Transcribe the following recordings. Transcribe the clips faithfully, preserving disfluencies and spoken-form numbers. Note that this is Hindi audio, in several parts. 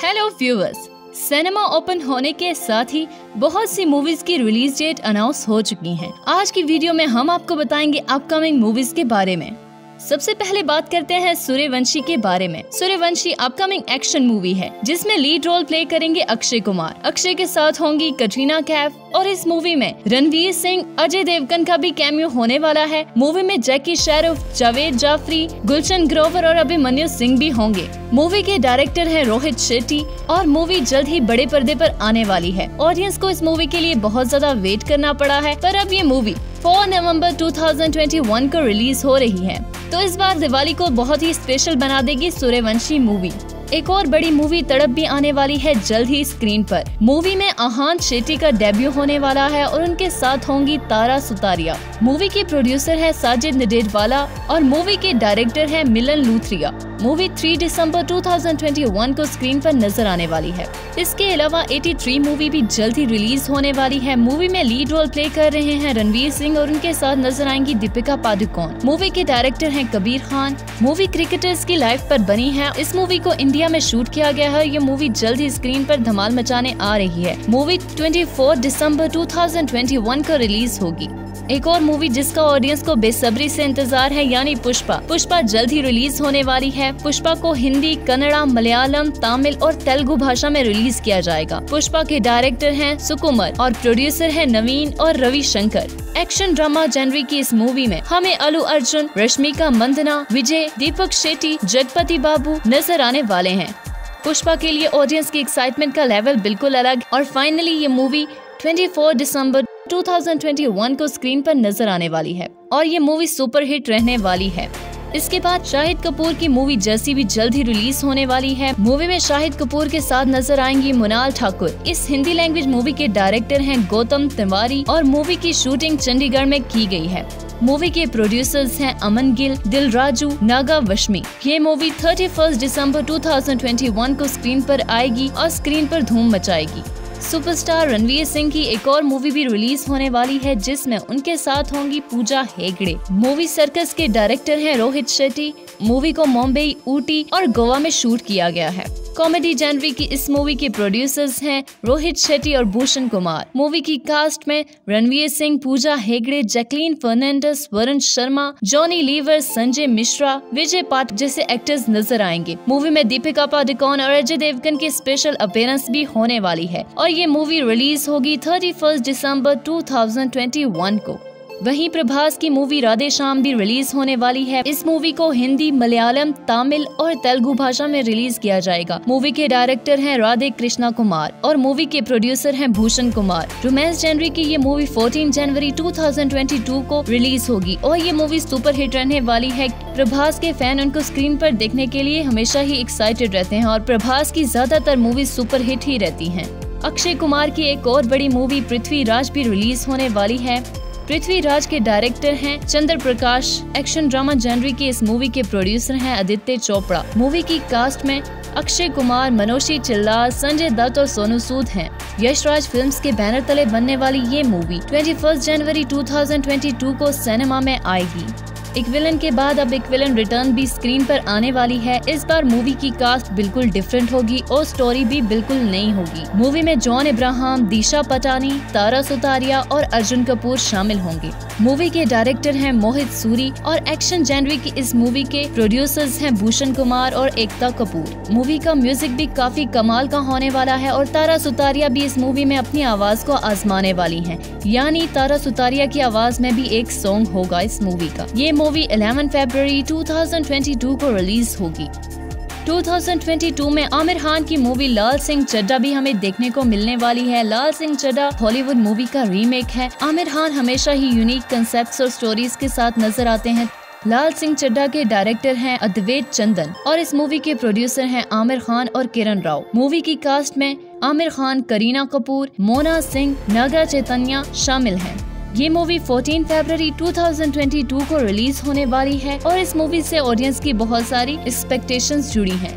हेलो व्यूअर्स, सिनेमा ओपन होने के साथ ही बहुत सी मूवीज की रिलीज डेट अनाउंस हो चुकी हैं। आज की वीडियो में हम आपको बताएंगे अपकमिंग मूवीज के बारे में। सबसे पहले बात करते हैं सूर्यवंशी के बारे में। सूर्यवंशी अपकमिंग एक्शन मूवी है जिसमें लीड रोल प्ले करेंगे अक्षय कुमार। अक्षय के साथ होंगी कटरीना कैफ और इस मूवी में रणवीर सिंह, अजय देवगन का भी कैमियो होने वाला है। मूवी में जैकी श्रॉफ, जावेद जाफरी, गुलशन ग्रोवर और अभिमन्यु सिंह भी होंगे। मूवी के डायरेक्टर हैं रोहित शेट्टी और मूवी जल्द ही बड़े पर्दे पर आने वाली है। ऑडियंस को इस मूवी के लिए बहुत ज्यादा वेट करना पड़ा है, पर अब ये मूवी चार नवंबर दो हज़ार इक्कीस को रिलीज हो रही है, तो इस बार दिवाली को बहुत ही स्पेशल बना देगी सूर्यवंशी मूवी। एक और बड़ी मूवी तड़प भी आने वाली है जल्द ही स्क्रीन पर। मूवी में आहान शेट्टी का डेब्यू होने वाला है और उनके साथ होंगी तारा सुतारिया। मूवी के प्रोड्यूसर है साजिद नडेरवाला और मूवी के डायरेक्टर है मिलन लूथरिया। मूवी तीन दिसंबर दो हज़ार इक्कीस को स्क्रीन पर नजर आने वाली है। इसके अलावा तिरासी मूवी भी जल्द ही रिलीज होने वाली है। मूवी में लीड रोल प्ले कर रहे हैं रणवीर सिंह और उनके साथ नजर आएंगी दीपिका पादुकोण। मूवी के डायरेक्टर हैं कबीर खान। मूवी क्रिकेटर्स की लाइफ पर बनी है। इस मूवी को इंडिया में शूट किया गया है। ये मूवी जल्द ही स्क्रीन पर धमाल मचाने आ रही है। मूवी चौबीस दिसंबर दो हज़ार इक्कीस को रिलीज होगी। एक और मूवी जिसका ऑडियंस को बेसब्री से इंतजार है यानी पुष्पा। पुष्पा जल्द ही रिलीज होने वाली है। पुष्पा को हिंदी, कन्नड़ा, मलयालम, तमिल और तेलुगु भाषा में रिलीज किया जाएगा। पुष्पा के डायरेक्टर हैं सुकुमार और प्रोड्यूसर हैं नवीन और रविशंकर। एक्शन ड्रामा जनरी की इस मूवी में हमें अल्लू अर्जुन, रश्मिका मंदना, विजय, दीपक शेट्टी, जगपति बाबू नजर आने वाले हैं। पुष्पा के लिए ऑडियंस की एक्साइटमेंट का लेवल बिल्कुल अलग। और फाइनली ये मूवी चौबीस दिसंबर दो हज़ार इक्कीस को स्क्रीन पर नजर आने वाली है और ये मूवी सुपर हिट रहने वाली है। इसके बाद शाहिद कपूर की मूवी जर्सी भी जल्द ही रिलीज होने वाली है। मूवी में शाहिद कपूर के साथ नजर आएंगी मोनाल ठाकुर। इस हिंदी लैंग्वेज मूवी के डायरेक्टर हैं गौतम तिवारी और मूवी की शूटिंग चंडीगढ़ में की गई है। मूवी के प्रोड्यूसर्स हैं अमन गिल, दिल राजू, नागा वशमी। ये मूवी इकतीस दिसंबर दो हज़ार इक्कीस को स्क्रीन पर आएगी और स्क्रीन पर धूम मचाएगी। सुपरस्टार रणवीर सिंह की एक और मूवी भी रिलीज होने वाली है जिसमें उनके साथ होंगी पूजा हेगड़े। मूवी सर्कस के डायरेक्टर हैं रोहित शेट्टी। मूवी को मुंबई, ऊटी और गोवा में शूट किया गया है। कॉमेडी जनरी की इस मूवी के प्रोड्यूसर्स हैं रोहित शेट्टी और भूषण कुमार। मूवी की कास्ट में रणवीर सिंह, पूजा हेगड़े, जैकलीन फर्नांडिस, वरुण शर्मा, जॉनी लीवर, संजय मिश्रा, विजय पाठ जैसे एक्टर्स नजर आएंगे। मूवी में दीपिका पादुकोण और अजय देवगन की स्पेशल अपीयरेंस भी होने वाली है और ये मूवी रिलीज होगी इकतीस दिसंबर दो हज़ार इक्कीस को। वहीं प्रभास की मूवी राधे श्याम भी रिलीज होने वाली है। इस मूवी को हिंदी, मलयालम, तमिल और तेलुगु भाषा में रिलीज किया जाएगा। मूवी के डायरेक्टर हैं राधे कृष्णा कुमार और मूवी के प्रोड्यूसर हैं भूषण कुमार। रोमांस जनरी की ये मूवी चौदह जनवरी दो हज़ार बाईस को रिलीज होगी और ये मूवी सुपर हिट रहने वाली है। प्रभास के फैन उनको स्क्रीन पर देखने के लिए हमेशा ही एक्साइटेड रहते हैं और प्रभास की ज्यादातर मूवी सुपर हिट ही रहती है। अक्षय कुमार की एक और बड़ी मूवी पृथ्वीराज भी रिलीज होने वाली है। पृथ्वीराज के डायरेक्टर हैं चंद्र प्रकाश। एक्शन ड्रामा जनरी की इस मूवी के प्रोड्यूसर हैं आदित्य चोपड़ा। मूवी की कास्ट में अक्षय कुमार, मनोषी चिल्लार, संजय दत्त और सोनू सूद हैं। यशराज फिल्म्स के बैनर तले बनने वाली ये मूवी इक्कीस जनवरी दो हज़ार बाईस को सिनेमा में आएगी। एक विलन के बाद अब एक विलन रिटर्न भी स्क्रीन पर आने वाली है। इस बार मूवी की कास्ट बिल्कुल डिफरेंट होगी और स्टोरी भी बिल्कुल नई होगी। मूवी में जॉन इब्राहिम, दिशा पटानी, तारा सुतारिया और अर्जुन कपूर शामिल होंगे। मूवी के डायरेक्टर हैं मोहित सूरी और एक्शन जनरी की इस मूवी के प्रोड्यूसर्स हैं भूषण कुमार और एकता कपूर। मूवी का म्यूजिक भी काफी कमाल का होने वाला है और तारा सुतारिया भी इस मूवी में अपनी आवाज को आजमाने वाली है, यानी तारा सुतारिया की आवाज में भी एक सॉन्ग होगा इस मूवी का। ये मूवी ग्यारह फरवरी दो हज़ार बाईस को रिलीज होगी। दो हज़ार बाईस में आमिर खान की मूवी लाल सिंह चड्ढा भी हमें देखने को मिलने वाली है। लाल सिंह चड्ढा हॉलीवुड मूवी का रीमेक है। आमिर खान हमेशा ही यूनिक कंसेप्ट्स और स्टोरीज के साथ नजर आते हैं। लाल सिंह चड्ढा के डायरेक्टर हैं अद्वैत चंदन और इस मूवी के प्रोड्यूसर हैं आमिर खान और किरण राव। मूवी की कास्ट में आमिर खान, करीना कपूर, मोना सिंह, नागा चैतन्य शामिल हैं। ये मूवी चौदह फरवरी दो हज़ार बाईस को रिलीज होने वाली है और इस मूवी से ऑडियंस की बहुत सारी एक्सपेक्टेशंस जुड़ी हैं।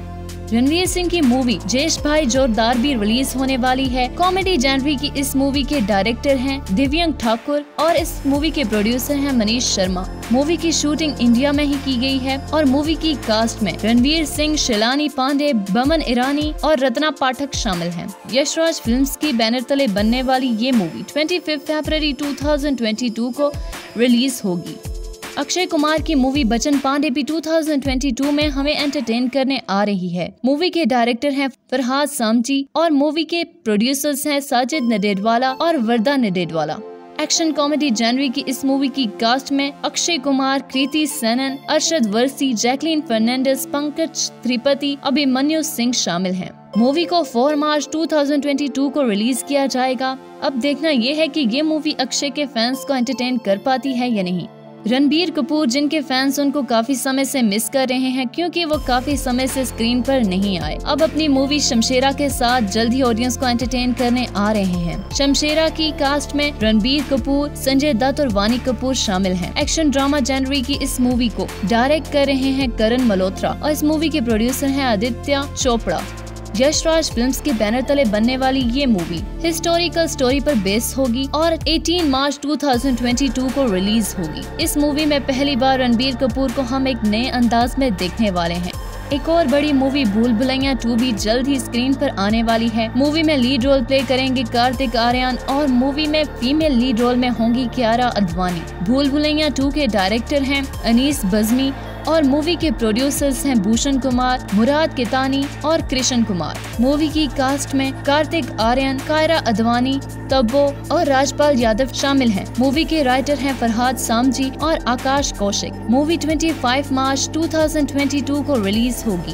रणवीर सिंह की मूवी जेश भाई जोरदार भी रिलीज होने वाली है। कॉमेडी जॉनर की इस मूवी के डायरेक्टर हैं दिव्यंग ठाकुर और इस मूवी के प्रोड्यूसर हैं मनीष शर्मा। मूवी की शूटिंग इंडिया में ही की गई है और मूवी की कास्ट में रणवीर सिंह, शिलानी पांडे, बमन ईरानी और रत्ना पाठक शामिल हैं। यशराज फिल्म्स की बैनर तले बनने वाली ये मूवी पच्चीस फरवरी दो हज़ार बाईस को रिलीज होगी। अक्षय कुमार की मूवी बचन पांडे भी दो हज़ार बाईस में हमें एंटरटेन करने आ रही है। मूवी के डायरेक्टर हैं फरहाद सामजी और मूवी के प्रोड्यूसर्स हैं साजिद नडेडवाला और Warda Nadiadwala. Action comedy genre की इस मूवी की कास्ट में अक्षय कुमार, कृति सेनन, अरशद वर्सी, जैकलीन फर्नांडिस, पंकज त्रिपाठी, अभिमन्यु सिंह शामिल हैं। मूवी को चार मार्च दो हज़ार बाईस को रिलीज किया जाएगा। अब देखना ये है कि ये मूवी अक्षय के फैंस को एंटरटेन कर पाती है या नहीं। रणबीर कपूर, जिनके फैंस उनको काफी समय से मिस कर रहे हैं क्योंकि वो काफी समय से स्क्रीन पर नहीं आए, अब अपनी मूवी शमशेरा के साथ जल्द ही ऑडियंस को एंटरटेन करने आ रहे हैं। शमशेरा की कास्ट में रणबीर कपूर, संजय दत्त और वानी कपूर शामिल हैं। एक्शन ड्रामा जॉनर की इस मूवी को डायरेक्ट कर रहे हैं करण मल्होत्रा और इस मूवी के प्रोड्यूसर हैं आदित्य चोपड़ा। यशराज फिल्म्स के बैनर तले बनने वाली ये मूवी हिस्टोरिकल स्टोरी पर बेस होगी और अठारह मार्च दो हज़ार बाईस को रिलीज होगी। इस मूवी में पहली बार रणबीर कपूर को हम एक नए अंदाज में देखने वाले हैं। एक और बड़ी मूवी भूल भुलैया टू भी जल्द ही स्क्रीन पर आने वाली है। मूवी में लीड रोल प्ले करेंगे कार्तिक आर्यन और मूवी में फीमेल लीड रोल में होंगी कियारा अडवाणी। भूल भुलैया टू के डायरेक्टर हैं अनीस बज़मी और मूवी के प्रोड्यूसर्स हैं भूषण कुमार, मुराद कितानी और कृष्ण कुमार। मूवी की कास्ट में कार्तिक आर्यन, कियारा अडवाणी, तब्बो और राजपाल यादव शामिल हैं। मूवी के राइटर हैं फरहाद सामजी और आकाश कौशिक। मूवी पच्चीस मार्च दो हज़ार बाईस को रिलीज होगी।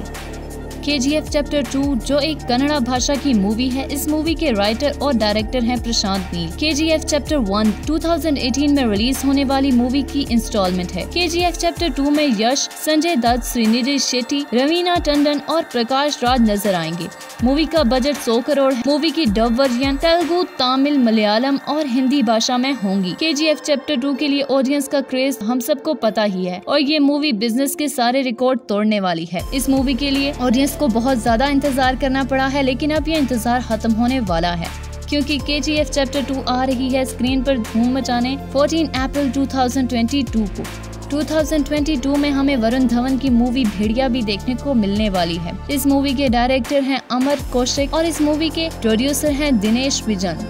के जी एफ चैप्टर टू जो एक कन्नड़ा भाषा की मूवी है, इस मूवी के राइटर और डायरेक्टर हैं प्रशांत नील। के जी एफ चैप्टर वन दो हज़ार अठारह में रिलीज होने वाली मूवी की इंस्टॉलमेंट है। के जी एफ चैप्टर टू में यश, संजय दत्त, श्रीनिधि शेट्टी, रवीना टंडन और प्रकाश राज नजर आएंगे। मूवी का बजट सौ करोड़ है। मूवी की डब वर्जन तेलुगु, तमिल, मलयालम और हिंदी भाषा में होंगी। के जी एफ चैप्टर टू के लिए ऑडियंस का क्रेज हम सबको पता ही है और ये मूवी बिजनेस के सारे रिकॉर्ड तोड़ने वाली है। इस मूवी के लिए ऑडियंस को बहुत ज्यादा इंतजार करना पड़ा है, लेकिन अब ये इंतजार खत्म होने वाला है क्योंकि K G F chapter two आ रही है स्क्रीन पर धूम मचाने चौदह अप्रैल दो हज़ार बाईस को। दो हज़ार बाईस में हमें वरुण धवन की मूवी भेड़िया भी देखने को मिलने वाली है। इस मूवी के डायरेक्टर हैं अमर कौशिक और इस मूवी के प्रोड्यूसर हैं Dinesh Vijan.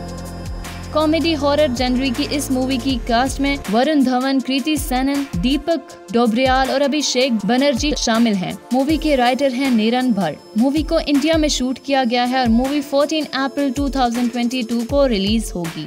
Comedy horror genre की इस मूवी की कास्ट में वरुण धवन, कृति सेनन, दीपक डोबरियाल और अभिषेक बनर्जी शामिल हैं। मूवी के राइटर हैं नीरन भट्ट। मूवी को इंडिया में शूट किया गया है और मूवी चौदह अप्रैल दो हज़ार बाईस को रिलीज होगी।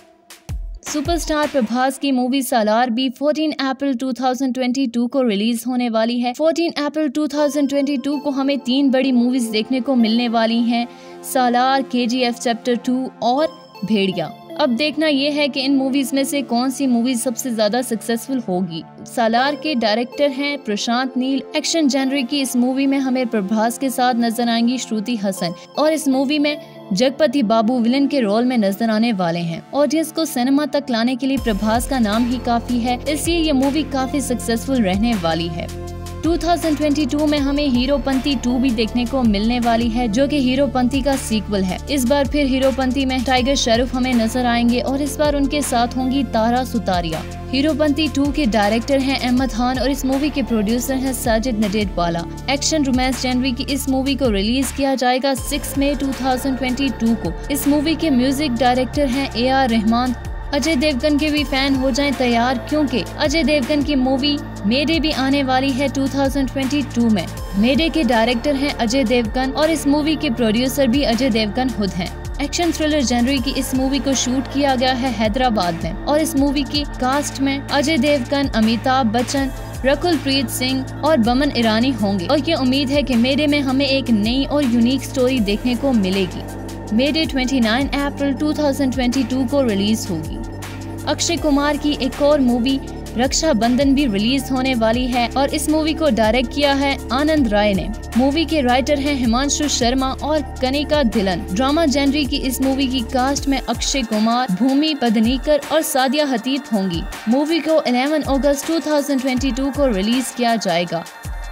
सुपरस्टार प्रभास की मूवी सालार भी चौदह अप्रैल दो हज़ार बाईस को रिलीज होने वाली है। चौदह अप्रैल दो हज़ार बाईस को हमें तीन बड़ी मूवीज देखने को मिलने वाली हैं, सालार, के जी एफ चैप्टर टू और भेड़िया। अब देखना ये है कि इन मूवीज में से कौन सी मूवी सबसे ज्यादा सक्सेसफुल होगी। सालार के डायरेक्टर हैं प्रशांत नील। एक्शन जॉनर की इस मूवी में हमें प्रभास के साथ नजर आएंगी श्रुति हसन और इस मूवी में जगपति बाबू विलन के रोल में नजर आने वाले हैं। ऑडियंस को सिनेमा तक लाने के लिए प्रभास का नाम ही काफी है, इसलिए ये मूवी काफी सक्सेसफुल रहने वाली है। दो हज़ार बाईस में हमें हीरोपंती टू भी देखने को मिलने वाली है जो कि हीरोपंती का सीक्वल है। इस बार फिर हीरोपंती में टाइगर श्रॉफ हमें नजर आएंगे और इस बार उनके साथ होंगी तारा सुतारिया। हीरोपंती टू के डायरेक्टर हैं अहमद खान और इस मूवी के प्रोड्यूसर हैं Sajid Nadiadwala. Action romance genre की इस मूवी को रिलीज किया जाएगा छह मई दो हज़ार बाईस को। इस मूवी के म्यूजिक डायरेक्टर हैं ए आर रहमान। अजय देवगन के भी फैन हो जाएं तैयार क्योंकि अजय देवगन की मूवी मेडे भी आने वाली है दो हज़ार बाईस में। मेडे के डायरेक्टर हैं अजय देवगन और इस मूवी के प्रोड्यूसर भी अजय देवगन खुद हैं। एक्शन थ्रिलर जॉनर की इस मूवी को शूट किया गया है हैदराबाद में और इस मूवी की कास्ट में अजय देवगन, अमिताभ बच्चन, रकुल प्रीत सिंह और बमन ईरानी होंगे और ये उम्मीद है कि मेडे में हमें एक नई और यूनिक स्टोरी देखने को मिलेगी। मेडे उनतीस अप्रैल दो हज़ार बाईस को रिलीज होगी। अक्षय कुमार की एक और मूवी रक्षा बंधन भी रिलीज होने वाली है और इस मूवी को डायरेक्ट किया है आनंद राय ने। मूवी के राइटर हैं हिमांशु शर्मा और कनिका धिलन। ड्रामा जॉनर की इस मूवी की कास्ट में अक्षय कुमार, भूमि पदनीकर और सादिया हतीब होंगी। मूवी को ग्यारह अगस्त दो हज़ार बाईस को रिलीज किया जाएगा।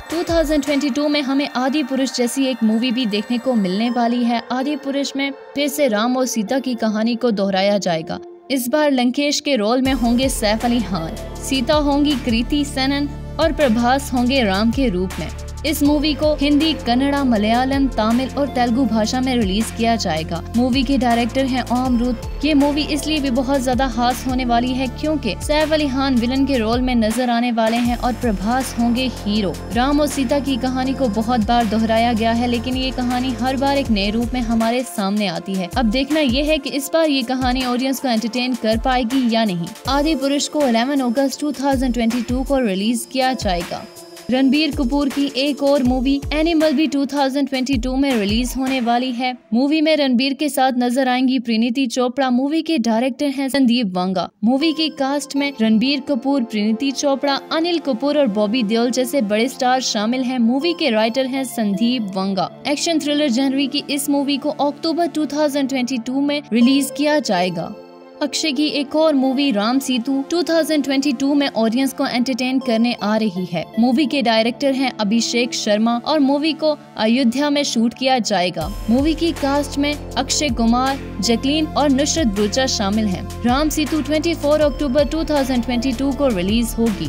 दो हज़ार बाईस में हमें आदि पुरुष जैसी एक मूवी भी देखने को मिलने वाली है। आदि पुरुष में फिर से राम और सीता की कहानी को दोहराया जाएगा। इस बार लंकेश के रोल में होंगे सैफ अली खान, सीता होंगी कृति सेनन और प्रभास होंगे राम के रूप में। इस मूवी को हिंदी, कन्नड़ा, मलयालम, तमिल और तेलुगु भाषा में रिलीज किया जाएगा। मूवी के डायरेक्टर हैं ओम रुथ। ये मूवी इसलिए भी बहुत ज्यादा खास होने वाली है क्योंकि सैफ अली खान विलन के रोल में नजर आने वाले हैं और प्रभास होंगे हीरो। राम और सीता की कहानी को बहुत बार दोहराया गया है, लेकिन ये कहानी हर बार एक नए रूप में हमारे सामने आती है। अब देखना ये है कि इस बार ये कहानी ऑडियंस को एंटरटेन कर पाएगी या नहीं। आदि पुरुष को ग्यारह अगस्त दो हज़ार बाईस को रिलीज किया जाएगा। रणबीर कपूर की एक और मूवी एनिमल भी दो हज़ार बाईस में रिलीज होने वाली है। मूवी में रणबीर के साथ नजर आएंगी परिणीति चोपड़ा। मूवी के डायरेक्टर हैं संदीप वांगा। मूवी की कास्ट में रणबीर कपूर, परिणीति चोपड़ा, अनिल कपूर और बॉबी देओल जैसे बड़े स्टार शामिल हैं। मूवी के राइटर हैं Sandeep Vanga. Action thriller genre की इस मूवी को अक्टूबर दो हज़ार बाईस में रिलीज किया जाएगा। अक्षय की एक और मूवी राम सेतु दो हज़ार बाईस में ऑडियंस को एंटरटेन करने आ रही है। मूवी के डायरेक्टर हैं अभिषेक शर्मा और मूवी को अयोध्या में शूट किया जाएगा। मूवी की कास्ट में अक्षय कुमार, जैकलीन और नुसरत भरूचा शामिल हैं। राम सेतु चौबीस अक्टूबर दो हज़ार बाईस को रिलीज होगी।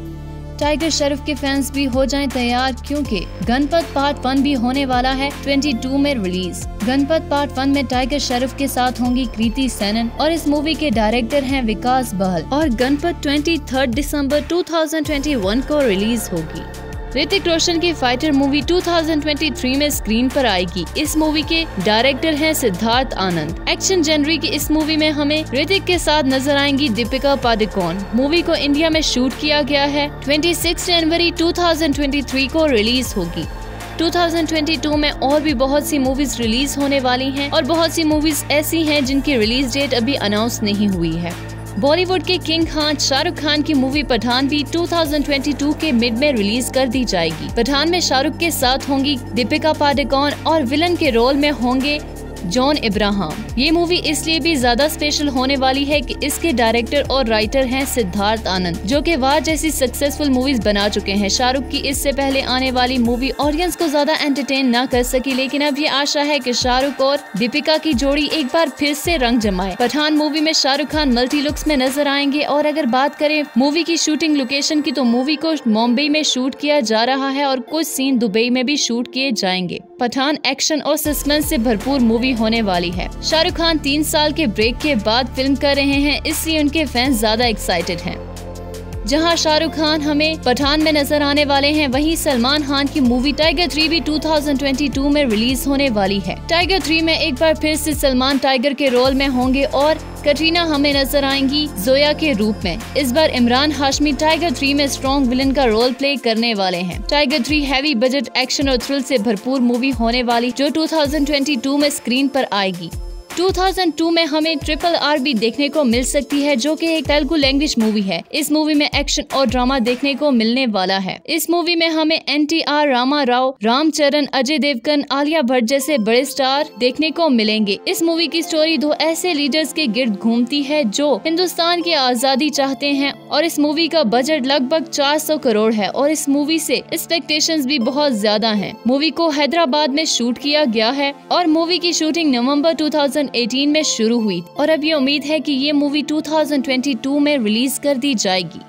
टाइगर श्रॉफ के फैंस भी हो जाएं तैयार क्योंकि गणपत पार्ट वन भी होने वाला है बाईस में रिलीज। गणपत पार्ट वन में टाइगर श्रॉफ के साथ होंगी कृति सेनन और इस मूवी के डायरेक्टर हैं विकास बहल और गणपत तेईस दिसंबर दो हज़ार इक्कीस को रिलीज होगी। ऋतिक रोशन की फाइटर मूवी दो हज़ार तेईस में स्क्रीन पर आएगी। इस मूवी के डायरेक्टर हैं सिद्धार्थ आनंद। एक्शन जनरी की इस मूवी में हमें ऋतिक के साथ नजर आएंगी दीपिका पादुकोण। मूवी को इंडिया में शूट किया गया है। छब्बीस जनवरी दो हज़ार तेईस को रिलीज होगी। दो हज़ार बाईस में और भी बहुत सी मूवीज रिलीज होने वाली हैं और बहुत सी मूवीज ऐसी हैं जिनकी रिलीज डेट अभी अनाउंस नहीं हुई है। बॉलीवुड के किंग खान शाहरुख खान की मूवी पठान भी दो हज़ार बाईस के मिड में रिलीज कर दी जाएगी। पठान में शाहरुख के साथ होंगी दीपिका पादुकोण और विलन के रोल में होंगे जॉन इब्राहिम। ये मूवी इसलिए भी ज्यादा स्पेशल होने वाली है कि इसके डायरेक्टर और राइटर हैं सिद्धार्थ आनंद, जो कि वार जैसी सक्सेसफुल मूवीज बना चुके हैं। शाहरुख की इससे पहले आने वाली मूवी ऑडियंस को ज्यादा एंटरटेन ना कर सकी, लेकिन अब ये आशा है कि शाहरुख और दीपिका की जोड़ी एक बार फिर से रंग जमाए। पठान मूवी में शाहरुख खान मल्टी लुक्स में नजर आएंगे। और अगर बात करें मूवी की शूटिंग लोकेशन की, तो मूवी को मुंबई में शूट किया जा रहा है और कुछ सीन दुबई में भी शूट किए जाएंगे। पठान एक्शन और सस्पेंस से भरपूर मूवी होने वाली है। शाहरुख खान तीन साल के ब्रेक के बाद फिल्म कर रहे हैं, इसलिए उनके फैंस ज्यादा एक्साइटेड हैं। जहां शाहरुख खान हमें पठान में नजर आने वाले हैं, वहीं सलमान खान की मूवी टाइगर थ्री भी दो हज़ार बाईस में रिलीज होने वाली है। टाइगर थ्री में एक बार फिर से सलमान टाइगर के रोल में होंगे और कटरीना हमें नजर आएंगी जोया के रूप में। इस बार इमरान हाशमी टाइगर थ्री में स्ट्रॉन्ग विलन का रोल प्ले करने वाले हैं। Tiger three heavy budget action और थ्रिल से भरपूर मूवी होने वाली, जो दो हज़ार बाईस में स्क्रीन पर आएगी। दो हज़ार दो में हमें ट्रिपल आर भी देखने को मिल सकती है, जो कि एक तेलुगु लैंग्वेज मूवी है। इस मूवी में एक्शन और ड्रामा देखने को मिलने वाला है। इस मूवी में हमें N T R, Rama Rao, Ram Charan, Ajay Devgn, Alia Bhatt जैसे बड़े स्टार देखने को मिलेंगे। इस मूवी की स्टोरी दो ऐसे लीडर्स के गिर्द घूमती है जो हिंदुस्तान की आजादी चाहते हैं और इस मूवी का बजट लगभग चार सौ करोड़ है और इस मूवी से एक्सपेक्टेशंस भी बहुत ज्यादा हैं। मूवी को हैदराबाद में शूट किया गया है और मूवी की शूटिंग नवंबर दो हज़ार अठारह में शुरू हुई और अब ये उम्मीद है कि ये मूवी दो हज़ार बाईस में रिलीज कर दी जाएगी।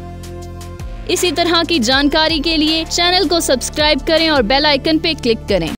इसी तरह की जानकारी के लिए चैनल को सब्सक्राइब करें और बेल आइकन पे क्लिक करें।